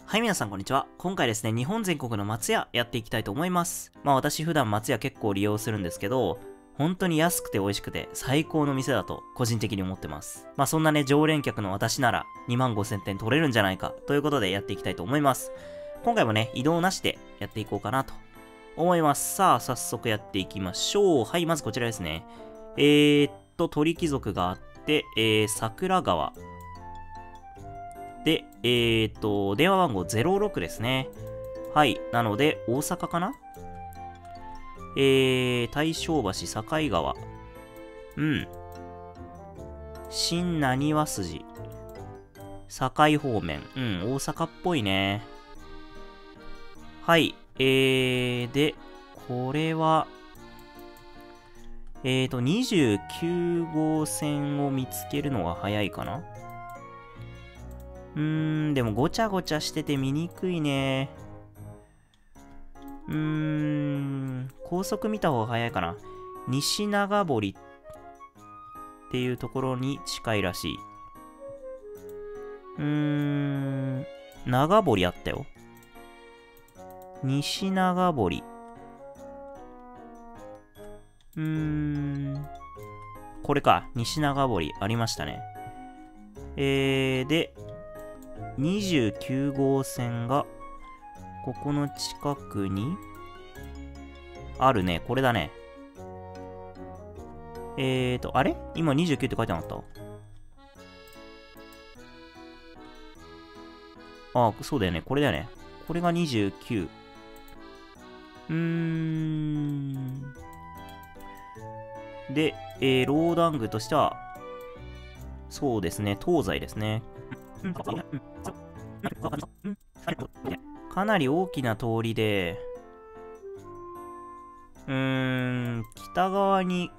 はい、皆さんこんにちは。今回ですね、日本全国の松屋やっていきたいと思います。私普段松屋結構利用するんですけど、本当に安くて美味しくて最高の店だと個人的に思ってます。そんなね、常連客の私なら25,000点取れるんじゃないかということでやっていきたいと思います。今回もね、移動なしでやっていこうかなと思います。さあ、早速やっていきましょう。はい、まずこちらですね。鳥貴族があって、桜川。で、電話番号06ですね。はい。なので、大阪かな大正橋、境川。うん。新浪速筋。境方面。うん、大阪っぽいね。はい。で、これは、29号線を見つけるのが早いかな。でもごちゃごちゃしてて見にくいね。高速見た方が早いかな。西長堀っていうところに近いらしい。長堀あったよ。西長堀。これか。西長堀ありましたね。で、29号線が、ここの近くに、あるね。これだね。あれ今29って書いてなかったあ、そうだよね。これだよね。これが29。で、ローダングとしては、そうですね。東西ですね。かなり大きな通りで、北側に、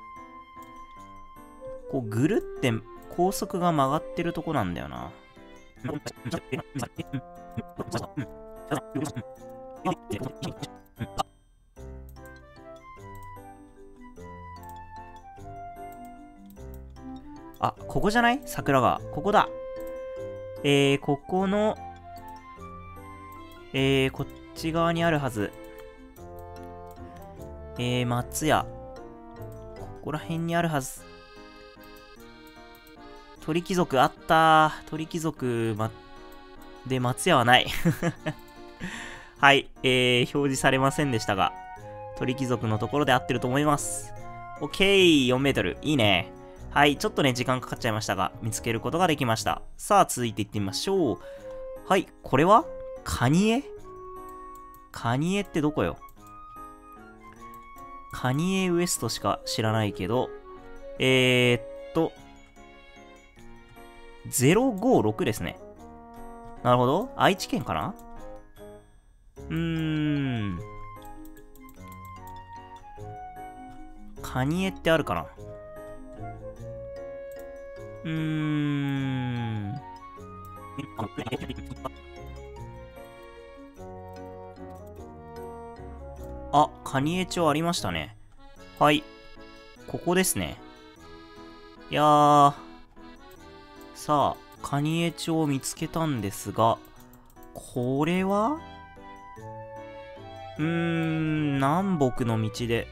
こうぐるって高速が曲がってるとこなんだよな。あ、ここじゃない桜川。ここだ。ここの、こっち側にあるはず。松屋。ここら辺にあるはず。鳥貴族あったー。鳥貴族、で、松屋はない。はい、表示されませんでしたが、鳥貴族のところで合ってると思います。オッケー、4メートル。いいね。はい、ちょっとね、時間かかっちゃいましたが、見つけることができました。さあ、続いていってみましょう。はい、これはカニエカニエってどこよカニエウエストしか知らないけど、056ですね。なるほど。愛知県かなカニエってあるかなあ、カニエ町ありましたね。はい。ここですね。いやー。さあ、カニエ町を見つけたんですが、これは南北の道で。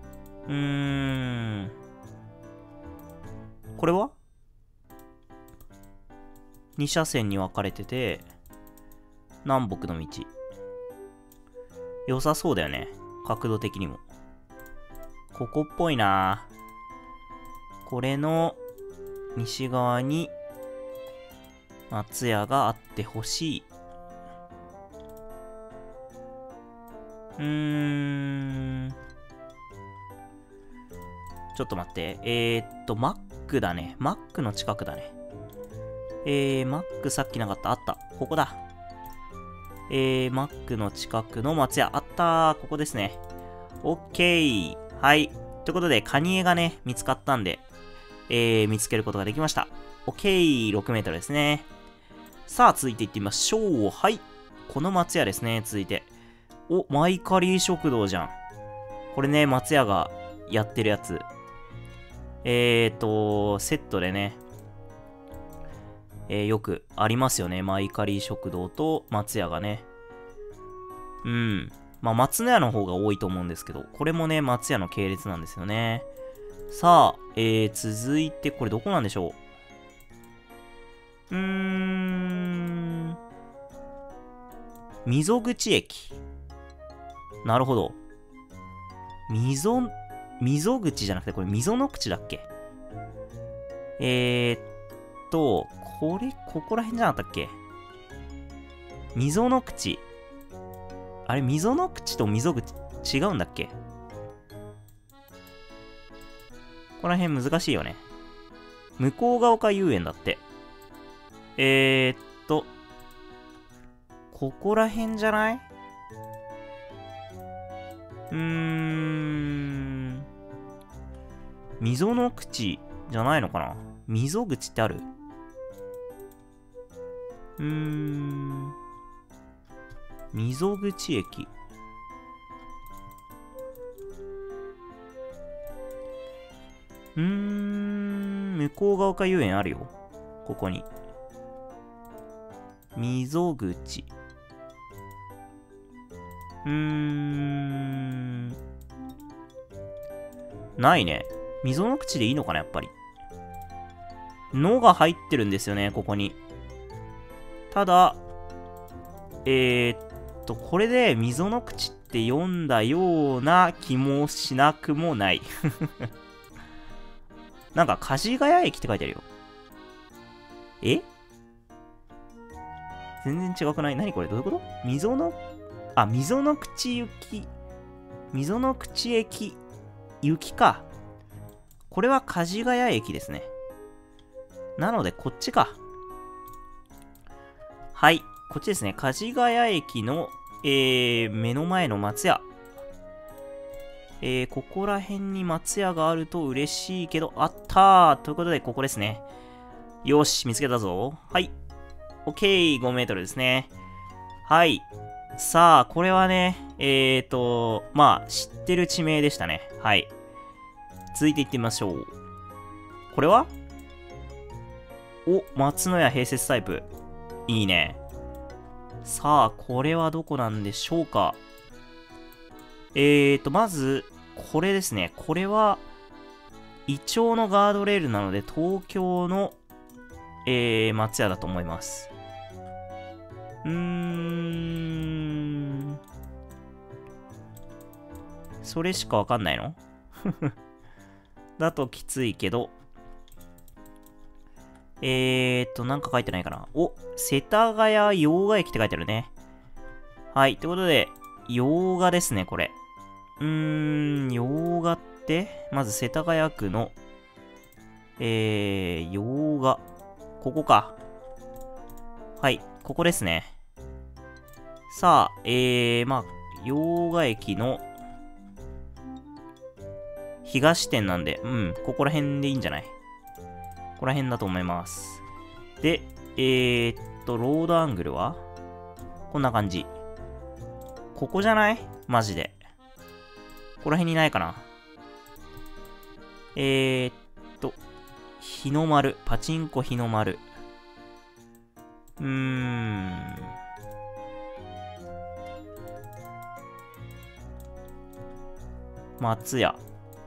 これは2車線に分かれてて、南北の道。良さそうだよね。角度的にも。ここっぽいな。これの西側に松屋があってほしい。ちょっと待って。マックだね。マックの近くだね。マックさっきなかった。あった。ここだ。マックの近くの松屋。あったー。ここですね。オッケー。はい。ということで、カニエがね、見つかったんで、見つけることができました。オッケー。6メートルですね。さあ、続いていってみましょう。はい。この松屋ですね。続いて。お、マイカリー食堂じゃん。これね、松屋がやってるやつ。セットでね。 よくありますよね。マイカリー食堂と松屋がね。うん。まあ、松の屋の方が多いと思うんですけど、これもね、松屋の系列なんですよね。さあ、続いて、これどこなんでしょう。溝口駅。なるほど。溝口じゃなくて、これ溝の口だっけ？ここら辺じゃなかったっけ？溝の口。あれ、溝の口と溝口違うんだっけ？ここら辺難しいよね。向こうが丘遊園だって。ここら辺じゃない？溝の口じゃないのかな？溝口ってある？溝口駅。向こうが丘遊園あるよ。ここに。溝口。ないね。溝の口でいいのかな、やっぱり。のが入ってるんですよね、ここに。ただ、これで溝の口って読んだような気もしなくもない。なんか、梶ヶ谷駅って書いてあるよ。え？全然違くない？何これ？どういうこと？溝の口行き。溝の口駅行きか。これは梶ヶ谷駅ですね。なので、こっちか。はい。こっちですね。梶ヶ谷駅の、目の前の松屋。ここら辺に松屋があると嬉しいけど、あったーということで、ここですね。よし、見つけたぞ。はい。OK、5メートルですね。はい。さあ、これはね、まあ、知ってる地名でしたね。はい。続いていってみましょう。これは？お、松の屋併設タイプ。いいね。さあ、これはどこなんでしょうか。まず、これですね。これは、イチョウのガードレールなので、東京の、松屋だと思います。それしかわかんないの？だときついけど。なんか書いてないかな。お、世田谷洋画駅って書いてあるね。はい。ってことで、洋画ですね、これ。洋画って、まず世田谷区の、洋画。ここか。はい。ここですね。さあ、まあ、洋画駅の、東店なんで、ここら辺でいいんじゃない？ここら辺だと思います。で、ロードアングルはこんな感じ。ここじゃない？マジで。ここら辺にないかな。日の丸。パチンコ日の丸。松屋。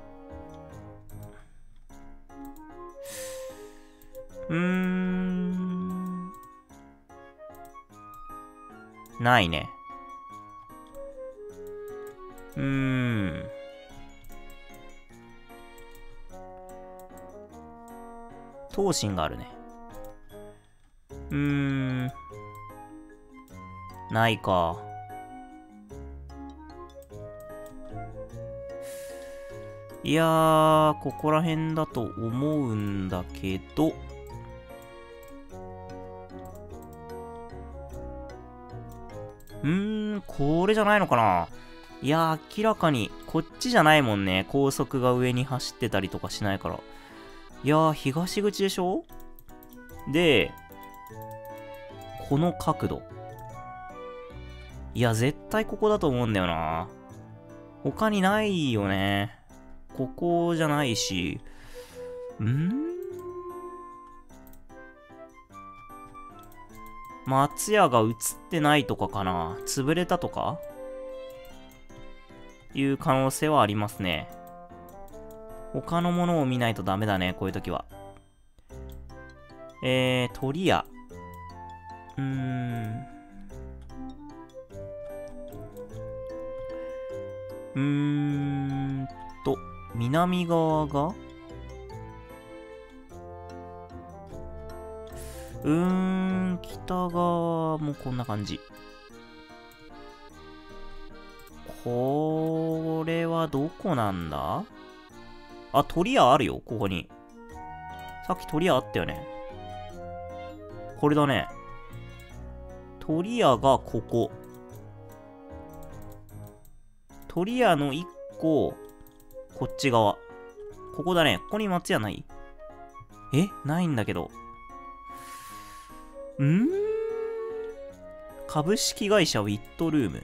ないね。東進があるね。ないか。いやー、ここら辺だと思うんだけど、これじゃないのかな？いやー、明らかに、こっちじゃないもんね。高速が上に走ってたりとかしないから。いやー、東口でしょ？で、この角度。いや、絶対ここだと思うんだよな。他にないよね。ここじゃないし。 松屋が映ってないとかかな。潰れたとかいう可能性はありますね。他のものを見ないとダメだね、こういう時は。鳥屋。南側が北側もこんな感じ。これはどこなんだ？あ、鳥屋あるよ、ここに。さっき鳥屋あったよね。これだね。鳥屋がここ。鳥屋の1個、こっち側。ここだね。ここに松屋ない？ないんだけど。株式会社ウィットルーム。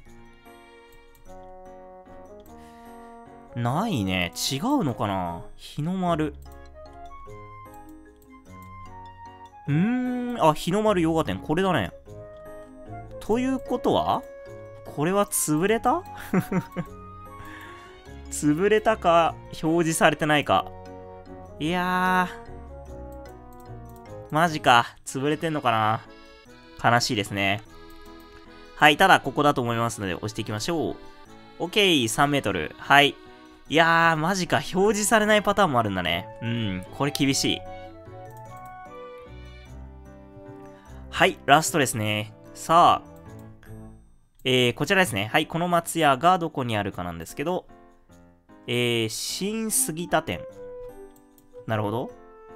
ないね。違うのかな？日の丸。日の丸洋画店。これだね。ということはこれは潰れた潰れたか、表示されてないか。いやー。マジか。潰れてんのかな。悲しいですね。はい、ただここだと思いますので押していきましょう。OK、3メートル。はい。いやー、マジか。表示されないパターンもあるんだね。これ厳しい。はい、ラストですね。さあ、こちらですね。はい、この松屋がどこにあるかなんですけど、新杉田店。なるほど。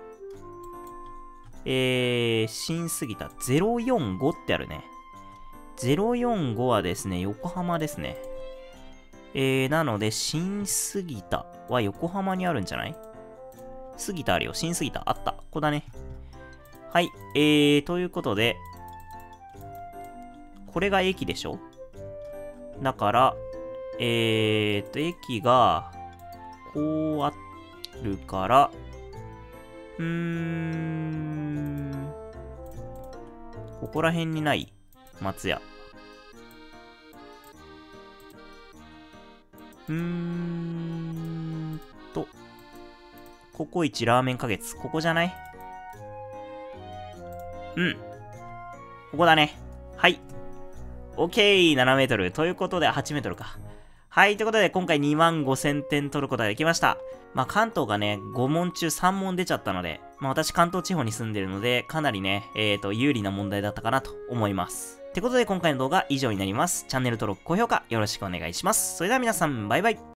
新杉田045ってあるね。045はですね、横浜ですね。なので、新杉田は横浜にあるんじゃない？杉田あるよ。新杉田あった。ここだね。はい。ということで、これが駅でしょ？だから、駅が、こうあるから、ここら辺にない松屋。ココイチラーメン花月。ここじゃない？ここだね。はい。OK、7メートル。ということで、8メートルか。はい、ということで、今回25,000点取ることができました。まあ、関東がね、5問中3問出ちゃったので、まあ、私関東地方に住んでるので、かなりね、有利な問題だったかなと思います。ってことで、今回の動画以上になります。チャンネル登録、高評価よろしくお願いします。それでは皆さん、バイバイ。